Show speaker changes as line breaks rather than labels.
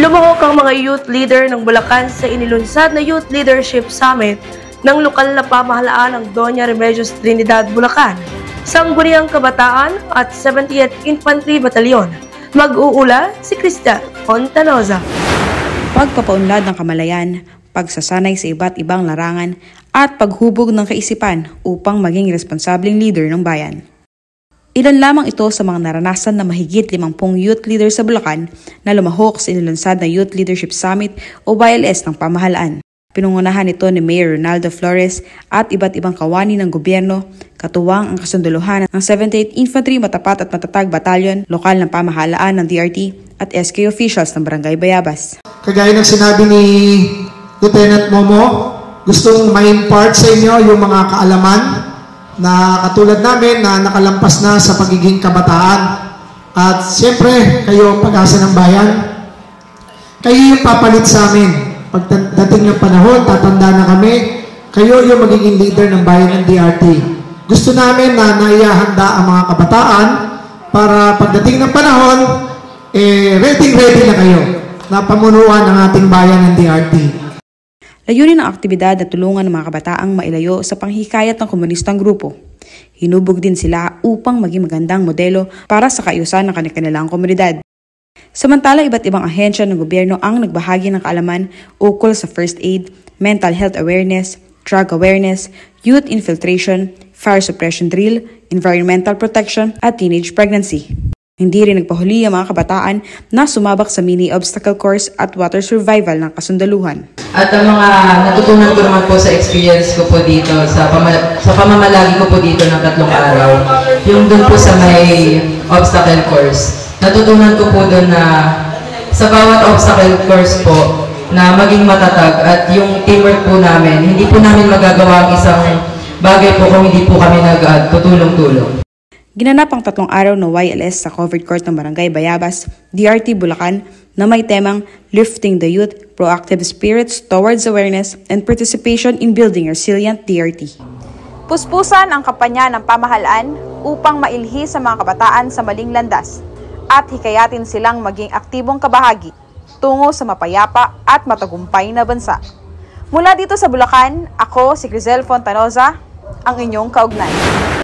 Lumuhok ang mga youth leader ng Bulacan sa inilunsad na Youth Leadership Summit ng lokal na pamahalaan ng Doña Remedios Trinidad, Bulacan, Sangguniang Kabataan at 70th Infantry Battalion. Mag-uula si Cristel Fontanoza.
Pagpapaunlad ng kamalayan, pagsasanay sa iba't ibang larangan at paghubog ng kaisipan upang maging responsabling leader ng bayan. Ilan lamang ito sa mga naranasan na mahigit 50 youth leaders sa Bulacan na lumahok sa inilunsad na Youth Leadership Summit o YLS ng pamahalaan. Pinungunahan ito ni Mayor Ronaldo Flores at iba't ibang kawani ng gobyerno, katuwang ang kasunduluhan ng 78th Infantry Matapat at Matatag Battalion, lokal ng pamahalaan ng DRT at SK officials ng Barangay Bayabas.
Kagaya ng sinabi ni Lieutenant Momo, gustong ma-impart sa inyo yung mga kaalaman na katulad namin na nakalampas na sa pagiging kabataan. At siyempre, kayo pag-asa ng bayan, kayo yung papalit sa amin. Pagdating ng panahon, tatanda na kami, kayo yung magiging leader ng bayan ng DRT. Gusto namin na naihahanda ang mga kabataan para pagdating ng panahon, ready na kayo na pamunuan ng ating bayan ng DRT.
Layunin ng aktibidad na tulungan ng mga kabataang mailayo sa panghikayat ng komunistang grupo. Hinubog din sila upang maging magandang modelo para sa kaayusan ng kanilang komunidad. Samantala, iba't ibang ahensya ng gobyerno ang nagbahagi ng kaalaman ukol sa first aid, mental health awareness, drug awareness, youth infiltration, fire suppression drill, environmental protection at teenage pregnancy. Hindi rin nagpahuli ang mga kabataan na sumabak sa mini obstacle course at water survival ng kasundaluhan.
At ang mga natutunan ko naman po sa experience ko po dito, sa pamamalagi ko po dito ng 3 araw, yung dun po sa may obstacle course. Natutunan ko po dun na sa bawat obstacle course po na maging matatag at yung teamwork po namin, hindi po namin magagawa ang isang bagay po kung hindi po kami nagtutulong-tulong.
Ginanap ang 3 araw na YLS sa covered court ng Barangay Bayabas, DRT Bulacan na may temang Lifting the Youth, Proactive Spirits Towards Awareness and Participation in Building Resilient DRT.
Puspusan ang kampanya ng pamahalaan upang mailhi sa mga kabataan sa maling landas at hikayatin silang maging aktibong kabahagi tungo sa mapayapa at matagumpay na bansa. Mula dito sa Bulacan, ako si Cristel Fontanoza, ang inyong kaugnay.